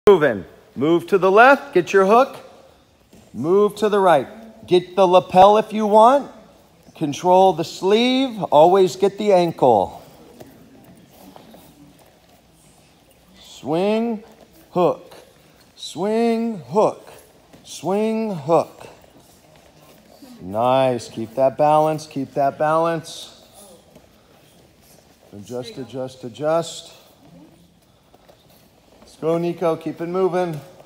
Moving. Move to the left, get your hook. Move to the right. Get the lapel if you want. Control the sleeve. Always get the ankle. Swing, hook. Swing, hook. Swing, hook. Nice. Keep that balance. Keep that balance. Adjust, adjust, adjust. Let's go, Nico. Keep it moving.